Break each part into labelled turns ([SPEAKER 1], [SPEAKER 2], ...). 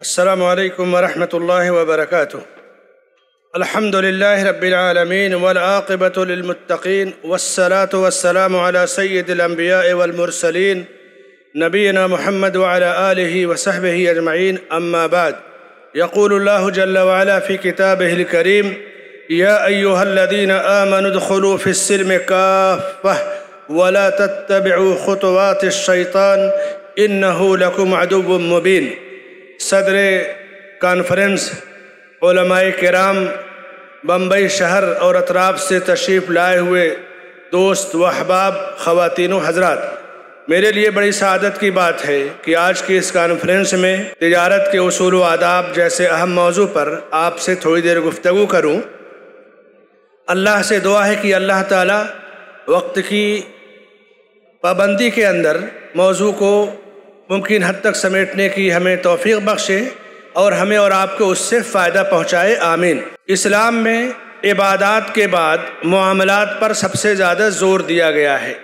[SPEAKER 1] السلام علیکم ورحمۃ اللہ وبرکاتہ۔ الحمد للہ رب العالمین والعاقبۃ للمتقین والصلاة والسلام علی سید الانبیاء والمرسلین نبینا محمد وعلی آلہ وصحبہ اجمعین، اما بعد۔ یقول اللہ جل وعلا فی کتابہ الکریم: یا ایہا الذین آمنوا ادخلوا فی السلم کافہ ولا تتبعوا خطوات الشیطان انہ لکم عدو مبین۔ صدر کانفرنس علماء کرام، بمبئی شہر اور اطراف سے تشریف لائے ہوئے دوست و احباب، خواتین و حضرات، میرے لیے بڑی سعادت کی بات ہے کہ آج کی اس کانفرنس میں تجارت کے اصول و آداب جیسے اہم موضوع پر آپ سے تھوڑی دیر گفتگو کروں۔ اللہ سے دعا ہے کہ اللہ تعالیٰ وقت کی پابندی کے اندر موضوع کو ممکن حد تک سمیٹنے کی ہمیں توفیق بخشے اور ہمیں اور آپ کو اس سے فائدہ پہنچائے، آمین۔ اسلام میں عبادات کے بعد معاملات پر سب سے زیادہ زور دیا گیا ہے۔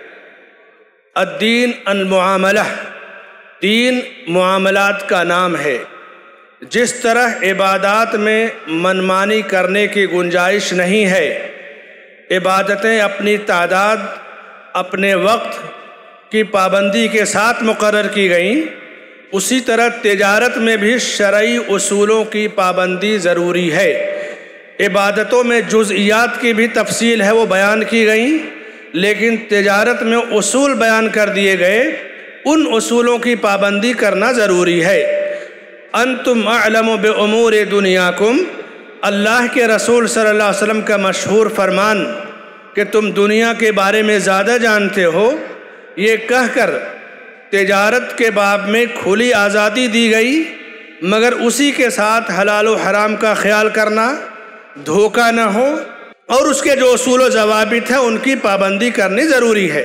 [SPEAKER 1] الدین المعاملہ، دین معاملات کا نام ہے۔ جس طرح عبادات میں منمانی کرنے کی گنجائش نہیں ہے، عبادتیں اپنی تعداد، اپنے وقت کی پابندی کے ساتھ مقرر کی گئیں، اسی طرح تجارت میں بھی شرعی اصولوں کی پابندی ضروری ہے۔ عبادتوں میں جزئیات کی بھی تفصیل ہے، وہ بیان کی گئیں، لیکن تجارت میں اصول بیان کر دیے گئے، ان اصولوں کی پابندی کرنا ضروری ہے۔ انتم اعلم بامور دنیاکم، اللہ کے رسول صلی اللہ علیہ وسلم کا مشہور فرمان کہ تم دنیا کے بارے میں زیادہ جانتے ہو، یہ کہہ کر تجارت کے باب میں کھلی آزادی دی گئی، مگر اسی کے ساتھ حلال و حرام کا خیال کرنا، دھوکہ نہ ہو، اور اس کے جو اصول و ضوابط ہیں ان کی پابندی کرنی ضروری ہے۔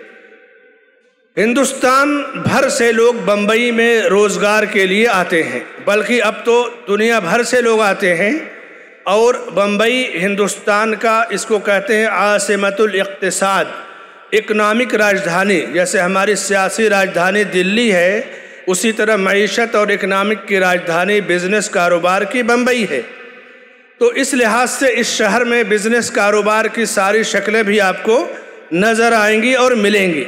[SPEAKER 1] ہندوستان بھر سے لوگ بمبئی میں روزگار کے لیے آتے ہیں، بلکہ اب تو دنیا بھر سے لوگ آتے ہیں، اور بمبئی ہندوستان کا، اس کو کہتے ہیں عاصمۃ الاقتصاد، اکنامک راجدھانی۔ جیسے ہماری سیاسی راجدھانی دلی ہے، اسی طرح معیشت اور اکنامک کی راجدھانی، بزنس کاروبار کی بمبئی ہے۔ تو اس لحاظ سے اس شہر میں بزنس کاروبار کی ساری شکلیں بھی آپ کو نظر آئیں گی اور ملیں گی۔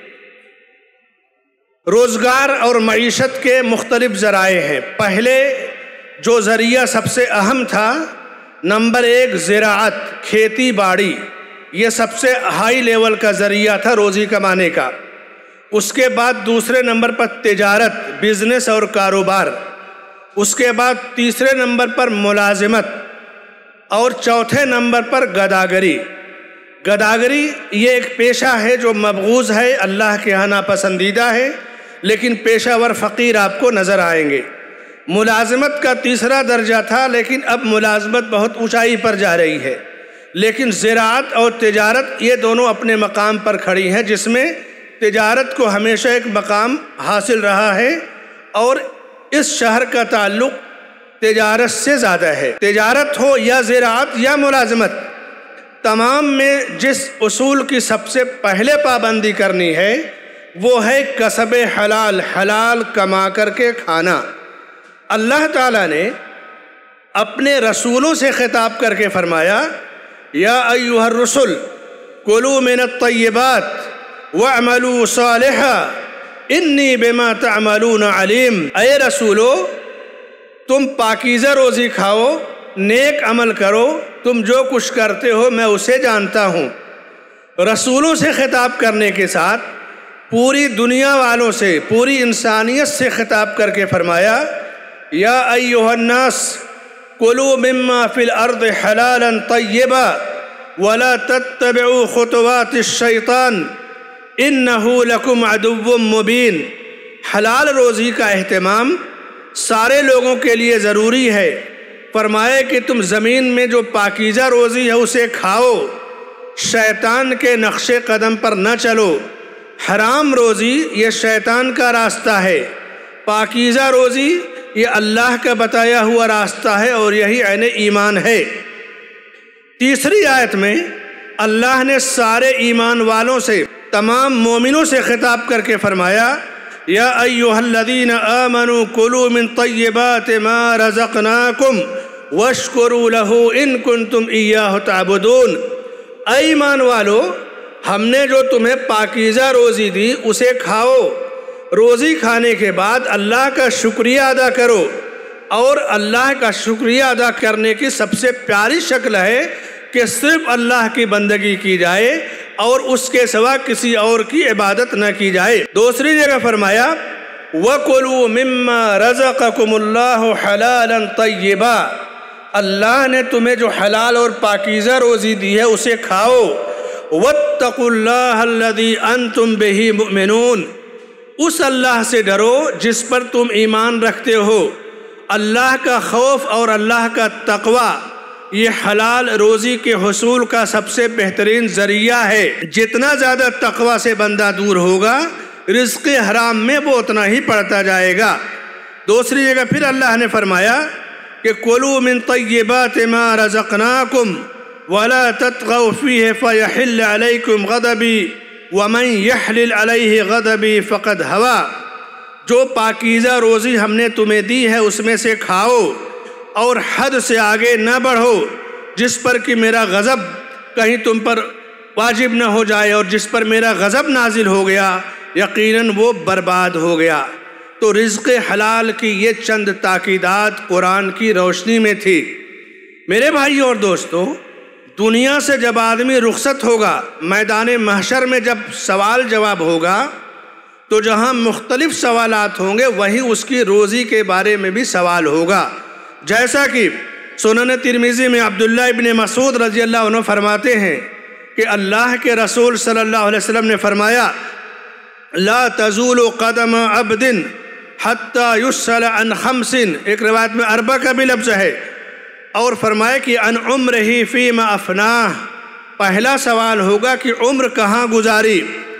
[SPEAKER 1] روزگار اور معیشت کے مختلف ذرائع ہیں۔ پہلے جو ذریعہ سب سے اہم تھا، نمبر 1 زراعت، کھیتی باڑی، یہ سب سے ہائی لیول کا ذریعہ تھا روزی کمانے کا۔ اس کے بعد دوسرے نمبر پر تجارت، بزنس اور کاروبار، اس کے بعد تیسرے نمبر پر ملازمت، اور چوتھے نمبر پر گداگری۔ گداگری یہ ایک پیشہ ہے جو مبغوض ہے، اللہ کے ہاں ناپسندیدہ ہے، لیکن پیشہ ور فقیر آپ کو نظر آئیں گے۔ ملازمت کا تیسرا درجہ تھا، لیکن اب ملازمت بہت اونچائی پر جا رہی ہے۔ لیکن زراعت اور تجارت یہ دونوں اپنے مقام پر کھڑی ہیں، جس میں تجارت کو ہمیشہ ایک مقام حاصل رہا ہے، اور اس شہر کا تعلق تجارت سے زیادہ ہے۔ تجارت ہو یا زراعت یا ملازمت، تمام میں جس اصول کی سب سے پہلے پابندی کرنی ہے وہ ہے کسب حلال، حلال کما کر کے کھانا۔ اللہ تعالیٰ نے اپنے رسولوں سے خطاب کر کے فرمایا: یا ایھا الرسل کلوا من الطیبات واعملوا صالحا انی بما تعملون علیم۔ اے رسولو، تم پاکیزہ روزی کھاؤ، نیک عمل کرو، تم جو کچھ کرتے ہو میں اسے جانتا ہوں۔ رسولوں سے خطاب کرنے کے ساتھ پوری دنیا والوں سے، پوری انسانیت سے خطاب کر کے فرمایا: یا ایھا الناس کلوا مما فی الارض حلالا طیبا ولا تتبعوا خطوات الشیطان انہ لکم عدو مبین۔ حلال روزی کا اہتمام سارے لوگوں کے لیے ضروری ہے۔ فرمائے کہ تم زمین میں جو پاکیزہ روزی ہے اسے کھاؤ، شیطان کے نقش قدم پر نہ چلو۔ حرام روزی یہ شیطان کا راستہ ہے، پاکیزہ روزی یہ اللہ کا بتایا ہوا راستہ ہے، اور یہی عین ایمان ہے۔ تیسری آیت میں اللہ نے سارے ایمان والوں سے، تمام مومنوں سے خطاب کر کے فرمایا: یا ایھا الذین آمنوا کلوا من طیبات ما رزقناکم واشکروا لہ ان کنتم ایاہ تعبدون۔ اے ایمان والو، ہم نے جو تمہیں پاکیزہ روزی دی اسے کھاؤ، روزی کھانے کے بعد اللہ کا شکریہ ادا کرو، اور اللہ کا شکریہ ادا کرنے کی سب سے پیاری شکل ہے کہ صرف اللہ کی بندگی کی جائے اور اس کے سوا کسی اور کی عبادت نہ کی جائے۔ دوسری جگہ فرمایا وَكُلُوا مِمَّا رَزَقَكُمُ اللَّهُ حَلَالًا طَيِّبًا، اللہ نے تمہیں جو حلال اور پاکیزہ روزی دی ہے اسے کھاؤ۔ وَاتَّقُوا اللَّهَ الَّذِي أَنْتُمْ بِهِ مُؤْمِنُونَ، اس اللہ سے ڈرو جس پر تم ایمان رکھتے ہو۔ اللہ کا خوف اور اللہ کا تقوی یہ حلال روزی کے حصول کا سب سے بہترین ذریعہ ہے۔ جتنا زیادہ تقوی سے بندہ دور ہوگا رزق حرام میں وہ اتنا ہی پڑتا جائے گا۔ دوسری جگہ پھر اللہ نے فرمایا کہ کلوا من طیبات ما رزقناکم ولا تطغوا فیہ فیحل علیکم غضبی ومن یحلل علیہ غضبی فقد ہوا، جو پاکیزہ روزی ہم نے تمہیں دی ہے اس میں سے کھاؤ اور حد سے آگے نہ بڑھو، جس پر کہ میرا غضب کہیں تم پر واجب نہ ہو جائے، اور جس پر میرا غضب نازل ہو گیا یقیناً وہ برباد ہو گیا۔ تو رزق حلال کی یہ چند تاکیدات قرآن کی روشنی میں تھی۔ میرے بھائی اور دوستو، دنیا سے جب آدمی رخصت ہوگا، میدان محشر میں جب سوال جواب ہوگا تو جہاں مختلف سوالات ہوں گے وہیں اس کی روزی کے بارے میں بھی سوال ہوگا۔ جیسا کہ سنن ترمذی میں عبداللہ ابن مسعود رضی اللہ عنہ فرماتے ہیں کہ اللہ کے رسول صلی اللہ علیہ وسلم نے فرمایا لا تزول قدم عبد حتی یسأل عن خمس، ایک روایت میں اربع کا بھی لفظ ہے، اور فرمایا کہ عن عمرہ فیما افناہ، پہلا سوال ہوگا کہ عمر کہاں گزاری،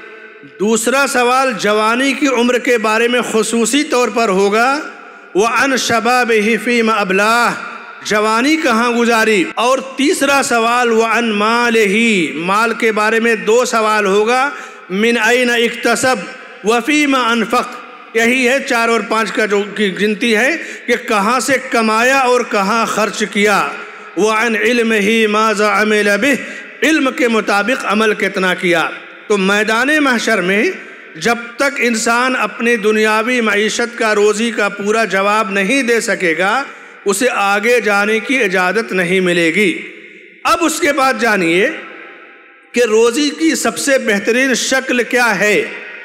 [SPEAKER 1] دوسرا سوال جوانی کی عمر کے بارے میں خصوصی طور پر ہوگا، وعن شبابہ فیما ابلاہ، جوانی کہاں گزاری، اور تیسرا سوال وعن مالہ، مال کے بارے میں دو سوال ہوگا، من این اکتسب وفیما انفق، یہی ہے 4 اور 5 کا جو کی گنتی ہے کہ کہاں سے کمایا اور کہاں خرچ کیا، وعن علمہ ماذا عمل بہ، علم کے مطابق عمل کتنا کیا۔ تو میدان محشر میں جب تک انسان اپنی دنیاوی معیشت کا روزی کا پورا جواب نہیں دے سکے گا اسے آگے جانے کی اجازت نہیں ملے گی۔ اب اس کے بعد جانیے کہ روزی کی سب سے بہترین شکل کیا ہے۔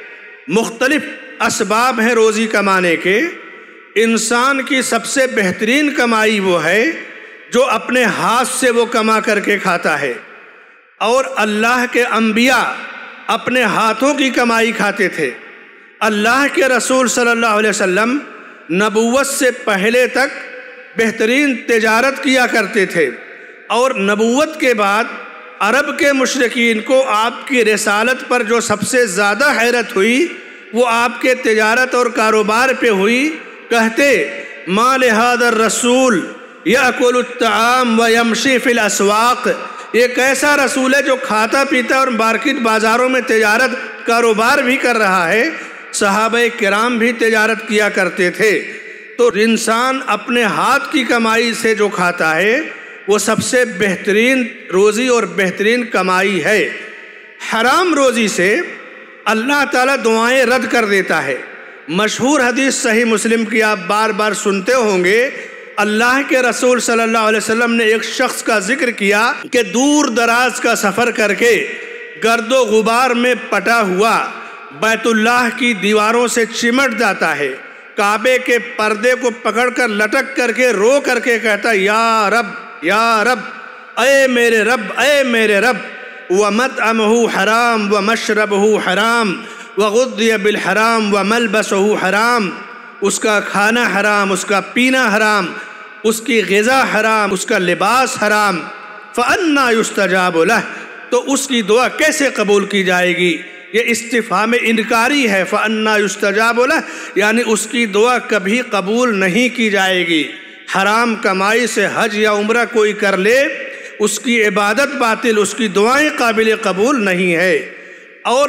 [SPEAKER 1] مختلف اسباب ہیں روزی کمانے کے۔ انسان کی سب سے بہترین کمائی وہ ہے جو اپنے ہاتھ سے وہ کما کر کے کھاتا ہے، اور اللہ کے انبیاء اپنے ہاتھوں کی کمائی کھاتے تھے۔ اللہ کے رسول صلی اللہ علیہ وسلم نبوت سے پہلے تک بہترین تجارت کیا کرتے تھے، اور نبوت کے بعد عرب کے مشرکین کو آپ کی رسالت پر جو سب سے زیادہ حیرت ہوئی وہ آپ کے تجارت اور کاروبار پہ ہوئی۔ کہتے ما لہذا الرسول یأکل الطعام ویمشی فی الاسواق، یہ کیسا رسول ہے جو کھاتا پیتا اور مارکیٹ بازاروں میں تجارت کاروبار بھی کر رہا ہے۔ صحابہ کرام بھی تجارت کیا کرتے تھے۔ تو انسان اپنے ہاتھ کی کمائی سے جو کھاتا ہے وہ سب سے بہترین روزی اور بہترین کمائی ہے۔ حرام روزی سے اللہ تعالیٰ دعائیں رد کر دیتا ہے۔ مشہور حدیث صحیح مسلم کی آپ بار بار سنتے ہوں گے، اللہ کے رسول صلی اللہ علیہ وسلم نے ایک شخص کا ذکر کیا کہ دور دراز کا سفر کر کے گرد و غبار میں پٹا ہوا بیت اللہ کی دیواروں سے چمٹ جاتا ہے، کعبے کے پردے کو پکڑ کر لٹک کر کے رو کر کے کہتا یا رب یا رب، اے میرے رب اے میرے رب، وَمَطْعَمُهُ حرام وَمَشْرَبُهُ حرام وَغُذِّيَ بِالْحَرام وَمَلْبَسُهُ حرام، اس کا کھانا حرام، اس کا پینا حرام، اس کی غذا حرام، اس کا لباس حرام، فَأَنَّا يُسْتَجَابُ لَهُ، تو اس کی دعا کیسے قبول کی جائے گی؟ یہ استفہام انکاری ہے۔ فَأَنَّا يُسْتَجَابُ لَهُ یعنی اس کی دعا کبھی قبول نہیں کی جائے گی۔ حرام کمائی سے حج یا عمرہ کوئی کر لے اس کی عبادت باطل، اس کی دعائیں قابل قبول نہیں ہے۔ اور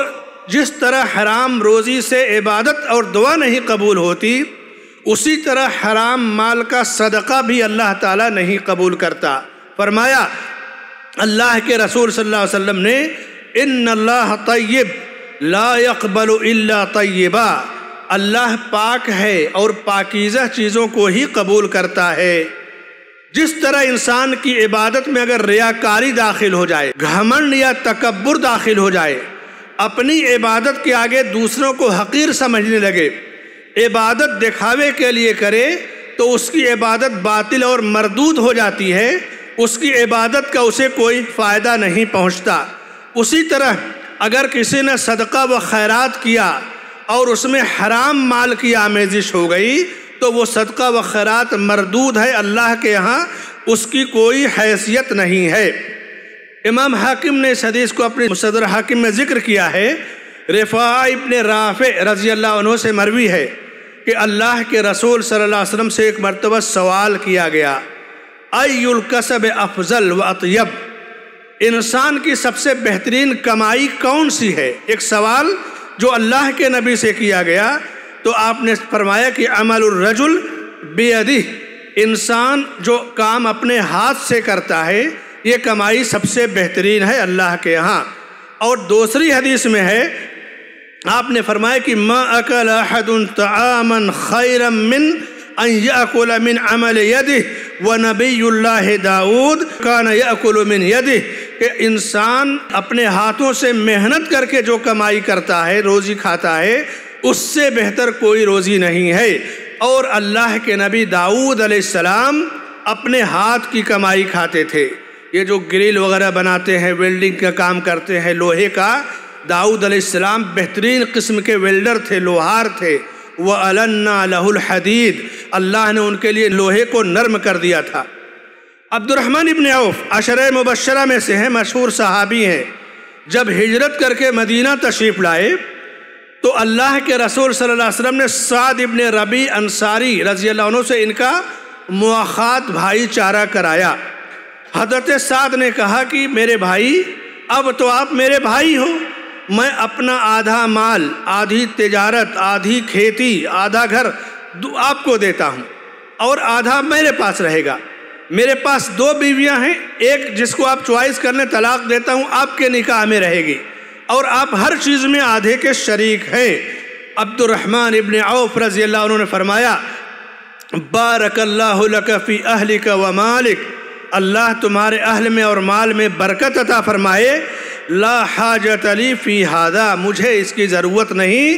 [SPEAKER 1] جس طرح حرام روزی سے عبادت اور دعا نہیں قبول ہوتی، اسی طرح حرام مال کا صدقہ بھی اللہ تعالیٰ نہیں قبول کرتا۔ فرمایا اللہ کے رسول صلی اللہ علیہ وسلم نے، ان اللہ طیب لا يقبل الا طیبا، اللہ پاک ہے اور پاکیزہ چیزوں کو ہی قبول کرتا ہے۔ جس طرح انسان کی عبادت میں اگر ریاکاری داخل ہو جائے، گھمنڈ یا تکبر داخل ہو جائے، اپنی عبادت کے آگے دوسروں کو حقیر سمجھنے لگے، عبادت دکھاوے کے لیے کرے، تو اس کی عبادت باطل اور مردود ہو جاتی ہے، اس کی عبادت کا اسے کوئی فائدہ نہیں پہنچتا۔ اسی طرح اگر کسی نے صدقہ و خیرات کیا اور اس میں حرام مال کی آمیزش ہو گئی، تو وہ صدقہ و خیرات مردود ہے، اللہ کے ہاں اس کی کوئی حیثیت نہیں ہے۔ امام حاکم نے اس حدیث کو اپنے مستدرک حاکم میں ذکر کیا ہے۔ رفاع ابن رافع رضی اللہ عنہ سے مروی ہے کہ اللہ کے رسول صلی اللہ علیہ وسلم سے ایک مرتبہ سوال کیا گیا، ای الکسب افضل و اطیب، انسان کی سب سے بہترین کمائی کون سی ہے؟ ایک سوال جو اللہ کے نبی سے کیا گیا، تو آپ نے فرمایا کہ عمل الرجل بیدہ، انسان جو کام اپنے ہاتھ سے کرتا ہے یہ کمائی سب سے بہترین ہے اللہ کے ہاں۔ اور دوسری حدیث میں ہے، آپ نے فرمایا کہ ما اکل احد طعاما خیرا من ان یأکل من عمل یدہ ونبی اللہ داؤد کان یأکل من یدہ، کہ انسان اپنے ہاتھوں سے محنت کر کے جو کمائی کرتا ہے، روزی کھاتا ہے، اس سے بہتر کوئی روزی نہیں ہے۔ اور اللہ کے نبی داؤد علیہ السلام اپنے ہاتھ کی کمائی کھاتے تھے۔ یہ جو گرل وغیرہ بناتے ہیں، ویلڈنگ کا کام کرتے ہیں لوہے کا، داؤد علیہ السلام بہترین قسم کے ویلڈر تھے، لوہار تھے۔ وَأَلَنَّا لَهُ الْحَدِيدِ، اللہ نے ان کے لیے لوہے کو نرم کر دیا تھا۔ عبد الرحمن ابن عوف عشرہ مبشرہ میں سے ہیں، مشہور صحابی ہیں۔ جب ہجرت کر کے مدینہ تشریف لائے تو اللہ کے رسول صلی اللہ علیہ وسلم نے سعد ابن ربیع انصاری رضی اللہ عنہ سے ان کا مواخات بھائی چارہ کرایا۔ حضرت سعد نے کہا کہ میرے بھائی، اب تو آپ میرے بھائی ہو، میں اپنا آدھا مال، آدھی تجارت، آدھی کھیتی، آدھا گھر آپ کو دیتا ہوں اور آدھا میرے پاس رہے گا۔ میرے پاس 2 بیویاں ہیں، ایک جس کو آپ چوائس کرنے طلاق دیتا ہوں، آپ کے نکاح میں رہے گی، اور آپ ہر چیز میں آدھے کے شریک ہیں۔ عبد الرحمن ابن عوف رضی اللہ عنہ نے فرمایا، بارک اللہ لک فی اہلک و مالک، اللہ تمہارے اہل میں اور مال میں برکت عطا فرمائے۔ لا حاجت لی فی ھذا، مجھے اس کی ضرورت نہیں۔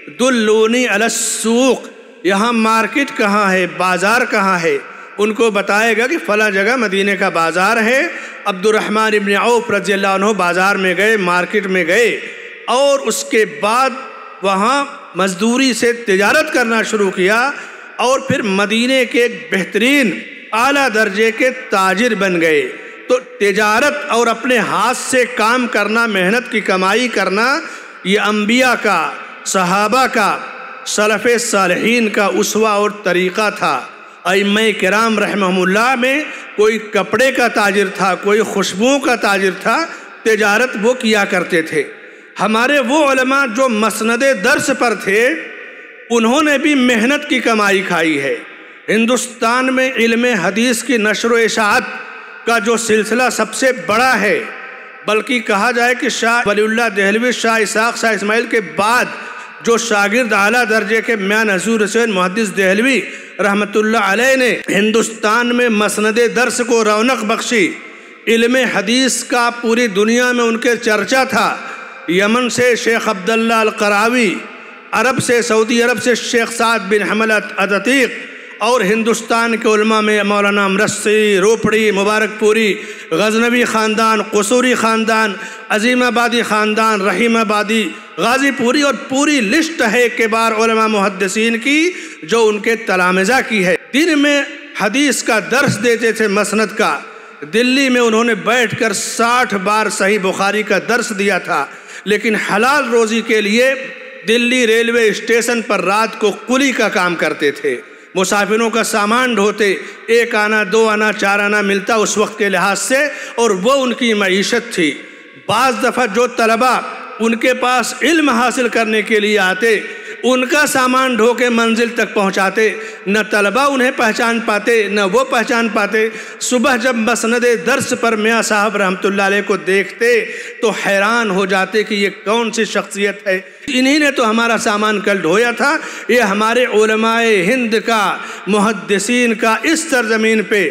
[SPEAKER 1] دلونی علی السوق، یہاں مارکیٹ کہاں ہے، بازار کہاں ہے؟ ان کو بتائے گا کہ فلاں جگہ مدینے کا بازار ہے۔ عبد الرحمن ابن عوف رضی اللہ عنہ بازار میں گئے، مارکیٹ میں گئے، اور اس کے بعد وہاں مزدوری سے تجارت کرنا شروع کیا، اور پھر مدینے کے ایک بہترین اعلیٰ درجے کے تاجر بن گئے۔ تو تجارت اور اپنے ہاتھ سے کام کرنا، محنت کی کمائی کرنا، یہ انبیاء کا، صحابہ کا، سلف صالحین کا اسوہ اور طریقہ تھا۔ ائمہ کرام رحمہم اللہ میں کوئی کپڑے کا تاجر تھا، کوئی خوشبوؤں کا تاجر تھا، تجارت وہ کیا کرتے تھے۔ ہمارے وہ علماء جو مسند درس پر تھے، انہوں نے بھی محنت کی کمائی کھائی ہے۔ ہندوستان میں علم حدیث کی نشر و اشاعت کا جو سلسلہ سب سے بڑا ہے، بلکہ کہا جائے کہ شاہ ولی اللہ دہلوی، شاہ اسحاق، شاہ اسماعیل کے بعد جو شاگرد اعلیٰ درجے کے میاں نذیر حسین محدث دہلوی رحمت اللہ علیہ نے ہندوستان میں مسند درس کو رونق بخشی، علم حدیث کا پوری دنیا میں ان کے چرچا تھا۔ یمن سے شیخ عبداللہ القراوی، عرب سے، سعودی عرب سے شیخ سعد بن حمل عتیق، اور ہندوستان کے علماء میں مولانا امرتسری، روپڑی، مبارک پوری، غزنوی خاندان، قصوری خاندان، عظیم آبادی خاندان، رحیم آبادی، غازی پوری، اور پوری لسٹ ہے کبار علماء محدثین کی جو ان کے تلامذہ کی ہے۔ دن میں حدیث کا درس دیتے تھے، مسند کا۔ دلی میں انہوں نے بیٹھ کر 60 بار صحیح بخاری کا درس دیا تھا، لیکن حلال روزی کے لیے دلی ریلوے اسٹیشن پر رات کو کلی کا کام کرتے تھے، مسافروں کا سامان ڈھوتے، 1 آنا 2 آنا 4 آنا ملتا اس وقت کے لحاظ سے، اور وہ ان کی معیشت تھی۔ بعض دفعہ جو طلبہ ان کے پاس علم حاصل کرنے کے لیے آتے، ان کا سامان ڈھو کے منزل تک پہنچاتے، نہ طلبہ انہیں پہچان پاتے نہ وہ پہچان پاتے۔ صبح جب مسند درس پر میاں صاحب رحمۃ اللہ علیہ کو دیکھتے تو حیران ہو جاتے کہ یہ کون سی شخصیت ہے، انہی نے تو ہمارا سامان کل ڈھویا تھا۔ یہ ہمارے علماء ہند کا، محدثین کا اس سرزمین پہ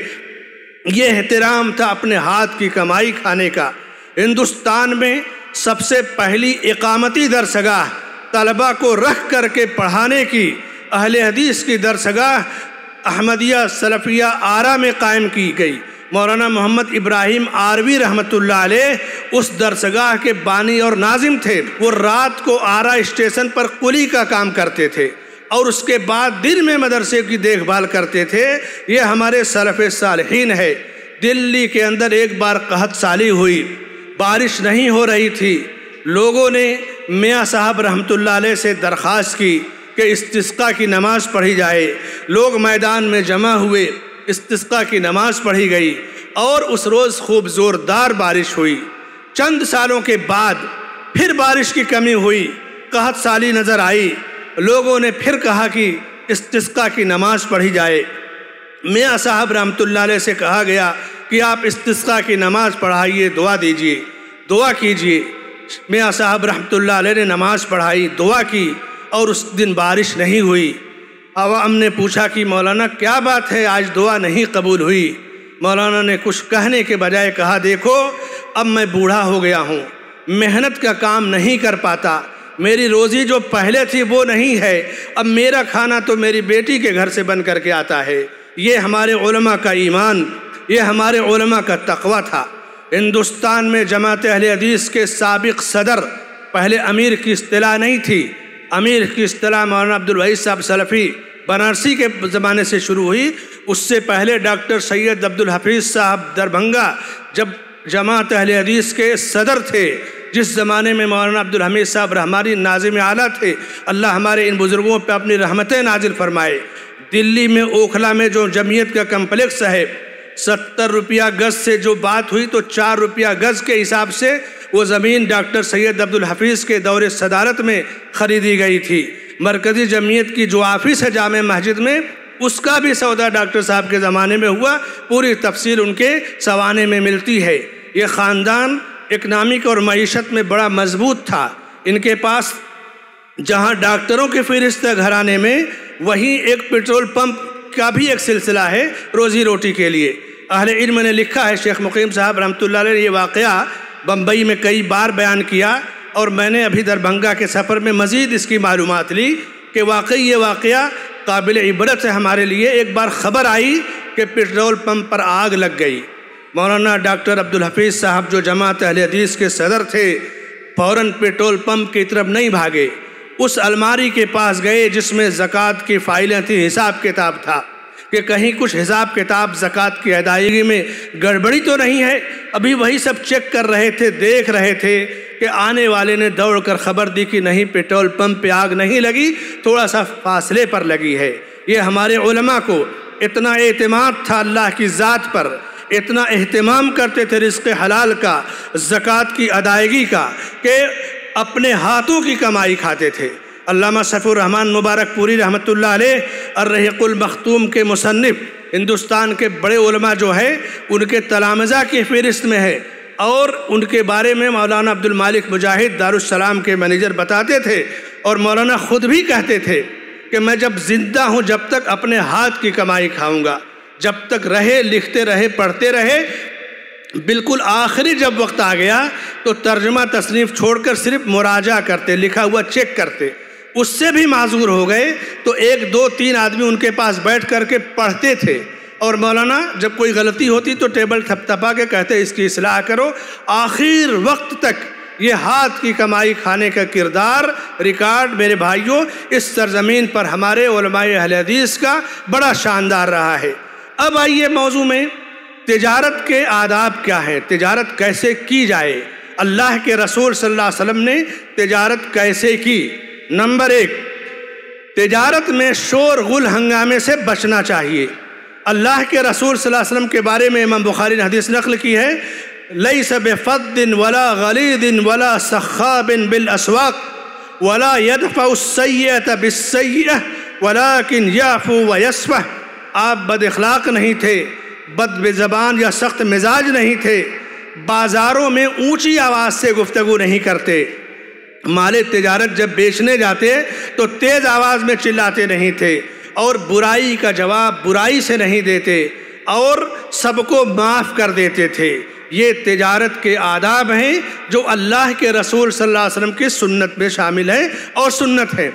[SPEAKER 1] یہ احترام تھا اپنے ہاتھ کی کمائی کھانے کا۔ ہندوستان میں سب سے پہلی اقامتی درسگاہ طلبہ کو رکھ کر کے پڑھانے کی اہل حدیث کی درسگاہ احمدیہ سلفیہ آرا میں قائم کی گئی۔ مولانا محمد ابراہیم آروی رحمۃ اللہ علیہ اس درسگاہ کے بانی اور ناظم تھے۔ وہ رات کو آرا اسٹیشن پر قلی کا کام کرتے تھے اور اس کے بعد دن میں مدرسے کی دیکھ بھال کرتے تھے۔ یہ ہمارے سلف صالحین ہے۔ دلی کے اندر ایک بار قحط سالی ہوئی، بارش نہیں ہو رہی تھی، لوگوں نے میاں صاحب رحمۃ اللہ علیہ سے درخواست کی کہ استسقاء کی نماز پڑھی جائے۔ لوگ میدان میں جمع ہوئے، استسقاء کی نماز پڑھی گئی اور اس روز خوب زوردار بارش ہوئی۔ چند سالوں کے بعد پھر بارش کی کمی ہوئی، قحط سالی نظر آئی، لوگوں نے پھر کہا کہ استسقاء کی نماز پڑھی جائے۔ میاں صاحب رحمۃ اللہ علیہ سے کہا گیا کہ آپ استسقاء کی نماز پڑھائیے، دعا دیجیے، دعا کیجیے۔ میاں صاحب رحمۃ اللہ علیہ نے نماز پڑھائی، دعا کی اور اس دن بارش نہیں ہوئی۔ عوام نے پوچھا کہ مولانا کیا بات ہے، آج دعا نہیں قبول ہوئی؟ مولانا نے کچھ کہنے کے بجائے کہا، دیکھو اب میں بوڑھا ہو گیا ہوں، محنت کا کام نہیں کر پاتا، میری روزی جو پہلے تھی وہ نہیں ہے، اب میرا کھانا تو میری بیٹی کے گھر سے بن کر کے آتا ہے۔ یہ ہمارے علماء کا ایمان، یہ ہمارے علماء کا تقویٰ تھا۔ ہندوستان میں جماعت اہل حدیث کے سابق صدر، پہلے امیر کی اصطلاح نہیں تھی، امیر کی اصطلاح مولانا عبدالوحید صاحب سلفی بنارسی کے زمانے سے شروع ہوئی۔ اس سے پہلے ڈاکٹر سید عبدالحفیظ صاحب دربھنگا جب جماعت اہل حدیث کے صدر تھے، جس زمانے میں مولانا عبدالحمید صاحب رحمانی ناظم اعلیٰ تھے، اللہ ہمارے ان بزرگوں پہ اپنی رحمتیں نازل فرمائے۔ دلی میں اوکھلا میں جو جمعیت کا کمپلیکس ہے، 70 روپیہ گز سے جو بات ہوئی تو 4 روپیہ گز کے حساب سے وہ زمین ڈاکٹر سید عبدالحفیظ کے دور صدارت میں خریدی گئی تھی۔ مرکزی جمعیت کی جو آفس ہے جامع مسجد میں، اس کا بھی سودا ڈاکٹر صاحب کے زمانے میں ہوا، پوری تفصیل ان کے سوانے میں ملتی ہے۔ یہ خاندان اکنامک اور معیشت میں بڑا مضبوط تھا۔ ان کے پاس جہاں ڈاکٹروں کی فہرست ہے گھرانے میں، وہیں ایک پیٹرول پمپ کا بھی ایک سلسلہ ہے روزی روٹی کے لیے۔ اہل علم نے لکھا ہے، شیخ مقیم صاحب رحمۃ اللہ علیہ نے یہ واقعہ بمبئی میں کئی بار بیان کیا اور میں نے ابھی دربھنگا کے سفر میں مزید اس کی معلومات لی کہ واقعی یہ واقعہ قابل عبرت ہے ہمارے لیے۔ ایک بار خبر آئی کہ پیٹرول پمپ پر آگ لگ گئی۔ مولانا ڈاکٹر عبدالحفیظ صاحب جو جماعت اہل حدیث کے صدر تھے، فوراً پیٹرول پمپ کی طرف نہیں بھاگے، اس الماری کے پاس گئے جس میں زکوٰۃ کی فائلیں تھیں، حساب کتاب تھا کہ کہیں کچھ حساب کتاب زکوٰۃ کی ادائیگی میں گڑبڑی تو نہیں ہے۔ ابھی وہی سب چیک کر رہے تھے، دیکھ رہے تھے کہ آنے والے نے دوڑ کر خبر دی کہ نہیں، پیٹرول پمپ پہ آگ نہیں لگی، تھوڑا سا فاصلے پر لگی ہے۔ یہ ہمارے علماء کو اتنا اعتماد تھا اللہ کی ذات پر، اتنا اہتمام کرتے تھے رزق حلال کا، زکوٰۃ کی ادائیگی کا، کہ اپنے ہاتھوں کی کمائی کھاتے تھے۔ علامہ صفی الرحمن مبارک پوری رحمۃ اللہ علیہ الرحیق المختوم کے مصنف، ہندوستان کے بڑے علماء جو ہے ان کے تلامذہ کی فہرست میں ہے، اور ان کے بارے میں مولانا عبد المالک مجاہد دارالسلام کے مینیجر بتاتے تھے، اور مولانا خود بھی کہتے تھے کہ میں جب زندہ ہوں جب تک اپنے ہاتھ کی کمائی کھاؤں گا، جب تک رہے لکھتے رہے پڑھتے رہے۔ بالکل آخری جب وقت آ گیا تو ترجمہ تصنیف چھوڑ کر صرف مراجعہ کرتے، لکھا ہوا چیک کرتے، اس سے بھی معذور ہو گئے تو 1 2 3 آدمی ان کے پاس بیٹھ کر کے پڑھتے تھے، اور مولانا جب کوئی غلطی ہوتی تو ٹیبل تھپ تھپا کے کہتے اس کی اصلاح کرو۔ آخر وقت تک یہ ہاتھ کی کمائی کھانے کا کردار ریکارڈ میرے بھائیوں اس سرزمین پر ہمارے علماء اہل حدیث کا بڑا شاندار رہا ہے۔ اب آئیے موضوع میں، تجارت کے آداب کیا ہیں، تجارت کیسے کی جائے، اللہ کے رسول صلی اللہ علیہ وسلم نے تجارت کیسے کی۔ نمبر 1، تجارت میں شور غل ہنگامے سے بچنا چاہیے۔ اللہ کے رسول صلی اللہ علیہ وسلم کے بارے میں امام بخاری نے حدیث نقل کی ہے، ليس بفض ولا غليظ ولا سخاب بالأسواق ولا يدفع السيئة بالسيئة ولكن يعفو ويصفح۔ آپ بد اخلاق نہیں تھے، بد زبان یا سخت مزاج نہیں تھے، بازاروں میں اونچی آواز سے گفتگو نہیں کرتے، مال تجارت جب بیچنے جاتے تو تیز آواز میں چلاتے نہیں تھے، اور برائی کا جواب برائی سے نہیں دیتے، اور سب کو معاف کر دیتے تھے۔ یہ تجارت کے آداب ہیں جو اللہ کے رسول صلی اللہ علیہ وسلم کی سنت میں شامل ہیں اور سنت ہے۔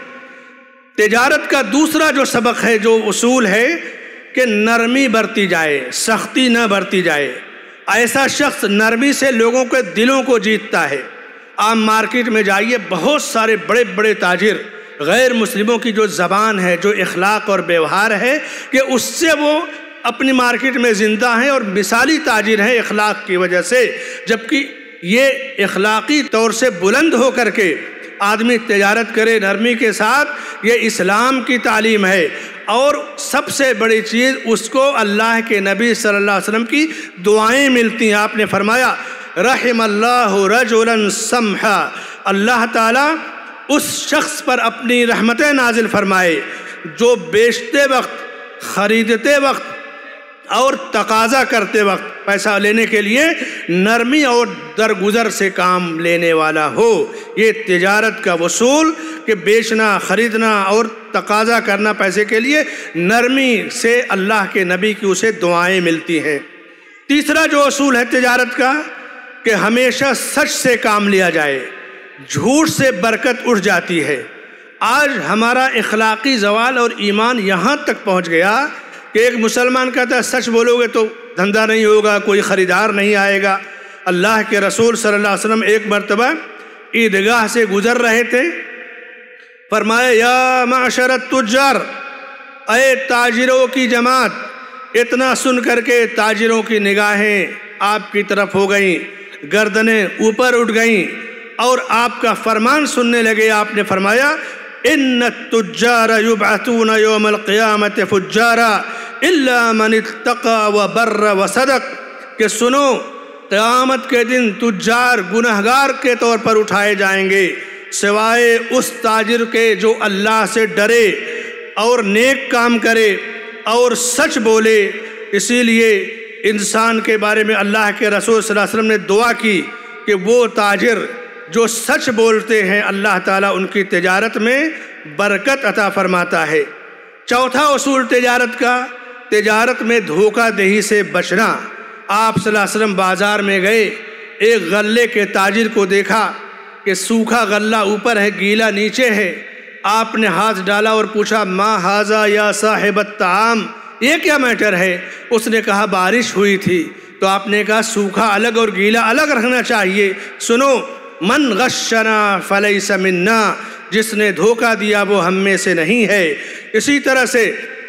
[SPEAKER 1] تجارت کا دوسرا جو سبق ہے، جو اصول ہے کہ نرمی برتی جائے، سختی نہ برتی جائے۔ ایسا شخص نرمی سے لوگوں کے دلوں کو جیتتا ہے۔ آپ مارکیٹ میں جائیے، بہت سارے بڑے بڑے تاجر غیر مسلموں کی جو زبان ہے، جو اخلاق اور ویوہار ہے، کہ اس سے وہ اپنی مارکیٹ میں زندہ ہیں اور مثالی تاجر ہیں اخلاق کی وجہ سے، جبکہ یہ اخلاقی طور سے بلند ہو کر کے آدمی تجارت کرے نرمی کے ساتھ، یہ اسلام کی تعلیم ہے۔ اور سب سے بڑی چیز اس کو اللہ کے نبی صلی اللہ علیہ وسلم کی دعائیں ملتی ہیں۔ آپ نے فرمایا رحم اللہ رجلا سمحا، اللہ تعالیٰ اس شخص پر اپنی رحمتیں نازل فرمائے جو بیچتے وقت، خریدتے وقت اور تقاضا کرتے وقت پیسہ لینے کے لیے نرمی اور درگزر سے کام لینے والا ہو۔ یہ تجارت کا اصول کہ بیچنا، خریدنا اور تقاضا کرنا پیسے کے لیے نرمی سے اللہ کے نبی کی اسے دعائیں ملتی ہیں۔ تیسرا جو اصول ہے تجارت کا کہ ہمیشہ سچ سے کام لیا جائے، جھوٹ سے برکت اٹھ جاتی ہے۔ آج ہمارا اخلاقی زوال اور ایمان یہاں تک پہنچ گیا کہ ایک مسلمان کہتا ہے سچ بولو گے تو دھندا نہیں ہوگا، کوئی خریدار نہیں آئے گا۔ اللہ کے رسول صلی اللہ علیہ وسلم ایک مرتبہ عیدگاہ سے گزر رہے تھے، فرمایا یا معشر التجار، اے تاجروں کی جماعت۔ اتنا سن کر کے تاجروں کی نگاہیں آپ کی طرف ہو گئیں، گردنیں اوپر اٹھ گئیں اور آپ کا فرمان سننے لگے۔ آپ نے فرمایا ان التجار یبعثون یوم القیامت فجارا الا من اتقى وبر وصدق، کہ سنو قیامت کے دن تجار گنہگار کے طور پر اٹھائے جائیں گے سوائے اس تاجر کے جو اللہ سے ڈرے اور نیک کام کرے اور سچ بولے۔ اسی لیے انسان کے بارے میں اللہ کے رسول صلی اللہ علیہ وسلم نے دعا کی کہ وہ تاجر جو سچ بولتے ہیں اللہ تعالیٰ ان کی تجارت میں برکت عطا فرماتا ہے۔ چوتھا اصول تجارت کا، تجارت میں دھوکہ دہی سے بچنا۔ آپ صلی اللہ علیہ وسلم بازار میں گئے، ایک غلے کے تاجر کو دیکھا کہ سوکھا غلہ اوپر ہے، گیلا نیچے ہے۔ آپ نے ہاتھ ڈالا اور پوچھا ما ھذا یا صاحب الطعام، یہ کیا میٹر ہے؟ اس نے کہا بارش ہوئی تھی۔ تو آپ نے کہا سوکھا الگ اور گیلا الگ رکھنا چاہیے۔ سنو من غشنا فلیس منا، جس نے دھوکہ دیا وہ ہم میں سے نہیں ہے۔ اسی طرح سے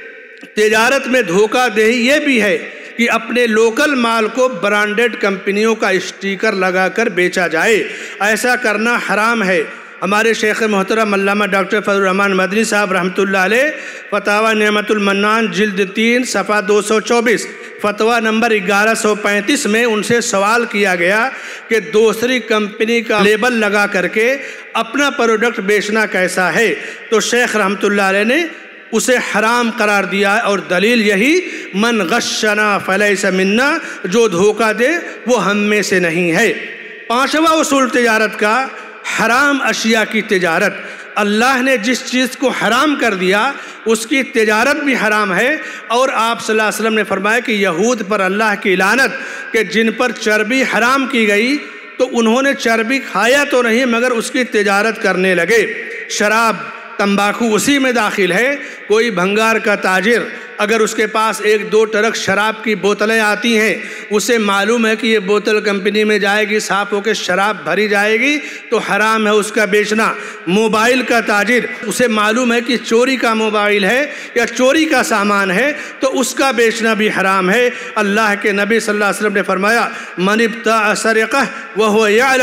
[SPEAKER 1] تجارت میں دھوکہ دہی یہ بھی ہے کہ اپنے لوکل مال کو برانڈڈ کمپنیوں کا اسٹیکر لگا کر بیچا جائے، ایسا کرنا حرام ہے۔ ہمارے شیخ محترم علامہ ڈاکٹر فضل الرحمان مدنی صاحب رحمۃ اللہ علیہ فتاوی نعمت المنان جلد 3 صفحہ 224 فتویٰ نمبر 1135 میں ان سے سوال کیا گیا کہ دوسری کمپنی کا لیبل لگا کر کے اپنا پروڈکٹ بیچنا کیسا ہے؟ تو شیخ رحمۃ اللہ علیہ نے اسے حرام قرار دیا اور دلیل یہی من غشنا فلیس منا، جو دھوکہ دے وہ ہم میں سے نہیں ہے۔ پانچواں اصول تجارت کا حرام اشیاء کی تجارت۔ اللہ نے جس چیز کو حرام کر دیا اس کی تجارت بھی حرام ہے، اور آپ صلی اللہ علیہ وسلم نے فرمایا کہ یہود پر اللہ کی لعنت کہ جن پر چربی حرام کی گئی تو انہوں نے چربی کھایا تو نہیں مگر اس کی تجارت کرنے لگے۔ شراب، تمباکو اسی میں داخل ہے۔ کوئی بھنگار کا تاجر اگر اس کے پاس 1-2 ٹرک شراب کی بوتلیں آتی ہیں، اسے معلوم ہے کہ یہ بوتل کمپنی میں جائے گی، صاف ہو کے شراب بھری جائے گی، تو حرام ہے اس کا بیچنا۔ موبائل کا تاجر، اسے معلوم ہے کہ چوری کا موبائل ہے یا چوری کا سامان ہے تو اس کا بیچنا بھی حرام ہے۔ اللہ کے نبی صلی اللہ علیہ وسلم نے فرمایا من ابتاع سرقہ وهو يعلم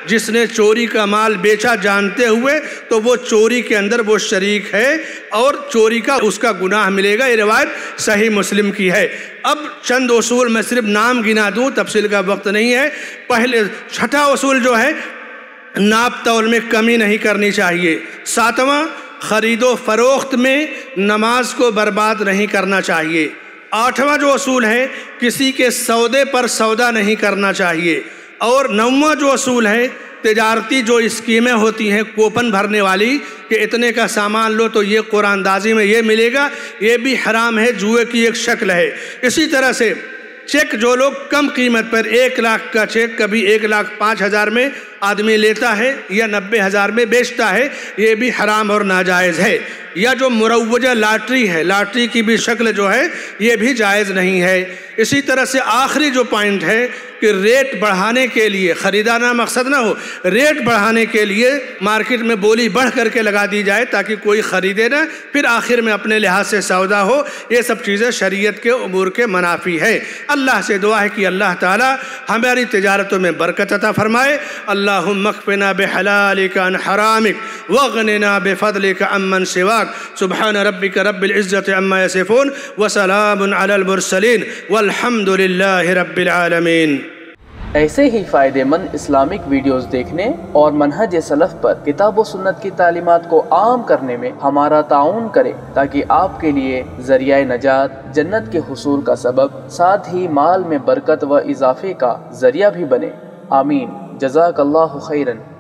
[SPEAKER 1] جس نے چوری کا مال بیچا جانتے ہوئے تو وہ چوری کے اندر وہ شریک ہے اور چوری کا اس کا گناہ ملے گا۔ یہ روایت صحیح مسلم کی ہے۔ اب چند اصول میں صرف نام گنا دوں، تفصیل کا وقت نہیں ہے۔ پہلے چھٹا اصول جو ہے، ناپ تول میں کمی نہیں کرنی چاہیے۔ ساتواں، خرید و فروخت میں نماز کو برباد نہیں کرنا چاہیے۔ آٹھواں جو اصول ہے، کسی کے سودے پر سودا نہیں کرنا چاہیے۔ اور نوواں جو اصول ہے، تجارتی جو اسکیمیں ہوتی ہیں کوپن بھرنے والی کہ اتنے کا سامان لو تو یہ قرآن دازی میں یہ ملے گا، یہ بھی حرام ہے، جوئے کی ایک شکل ہے۔ اسی طرح سے چیک جو لوگ کم قیمت پر 1 لاکھ کا چیک کبھی 1,05,000 میں آدمی لیتا ہے یا 90,000 میں بیچتا ہے، یہ بھی حرام اور ناجائز ہے۔ یا جو مروجہ لاٹری ہے، لاٹری کی بھی شکل جو ہے یہ بھی جائز نہیں ہے۔ اسی طرح سے آخری جو پوائنٹ ہے کہ ریٹ بڑھانے کے لیے، خریدانا مقصد نہ ہو، ریٹ بڑھانے کے لیے مارکیٹ میں بولی بڑھ کر کے لگا دی جائے تاکہ کوئی خریدے نہ، پھر آخر میں اپنے لحاظ سے سودا ہو، یہ سب چیزیں شریعت کے امور کے منافی ہے۔ اللہ سے دعا ہے کہ اللہ تعالی ہماری تجارتوں میں برکت عطا فرمائے۔ اللہم اکفنا بحلالک عن حرامک واغننا بفضلک عمن سواک۔ سبحان ربک رب العزت عما یصفون وسلام علی المرسلین والحمد للہ رب العالمین۔
[SPEAKER 2] ایسے ہی فائدہ مند اسلامک ویڈیوز دیکھنے اور منہج سلف پر کتاب و سنت کی تعلیمات کو عام کرنے میں ہمارا تعاون کریں تاکہ آپ کے لیے ذریعہ نجات، جنت کے حصول کا سبب، ساتھ ہی مال میں برکت و اضافے کا ذریعہ بھی بنے۔ آمین۔ جزاک اللہ خیرن۔